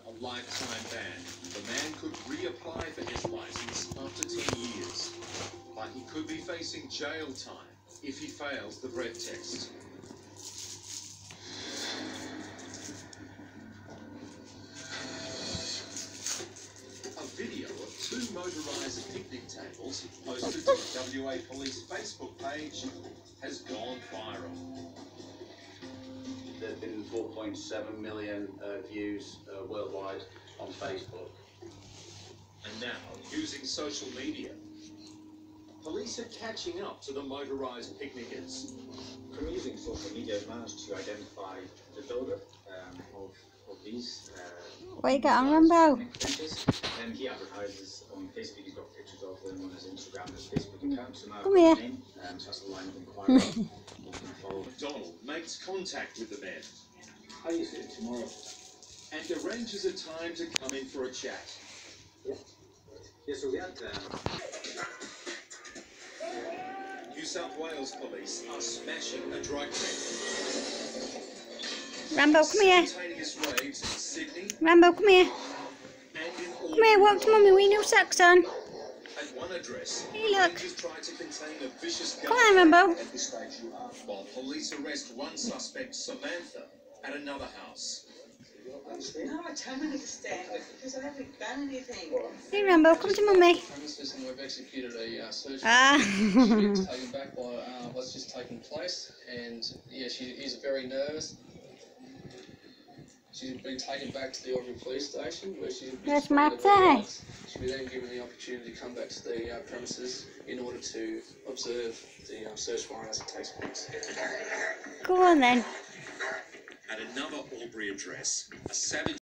a lifetime ban. The man could reapply for his license after 10 years, but he could be facing jail time if he fails the breath test. A video of two motorised picnic tables posted to the WA Police Facebook page has gone viral. There have been 4.7 million views worldwide on Facebook. And now, using social media, police are catching up to the motorised picnickers. From using social media, I've managed to identify the builder of these. What you got on, Rambo? And he advertises on Facebook. He's got pictures of them on his Instagram and his Facebook account. So now Come here. name, so that's a line of inquiry. McDonald makes contact with the man How are you doing tomorrow? and arranges a time to come in for a chat. Yeah, so we had. New South Wales police are smashing a drug ring. Rambo, come here. Simultaneous raves in Sydney Rambo, come here. and in Come here, walk to Mummy with your socks on. At one address, Hey, look. rangers tried to contain a vicious Come on, Rambo. at this stage you are, while police arrest one suspect, Samantha, at another house. No, I don't understand it because I haven't done anything. Hey, Rambo, come to Mummy. Premises, and we've executed a search Ah. warrant. She's taken back by what's just taken place, and yeah, she is very nervous. She's been taken back to the Aubrey Police Station, where she's That's been Matty. She'll be then given the opportunity to come back to the premises in order to observe the search warrant as it takes place. Go on then. At another Albury address, a savage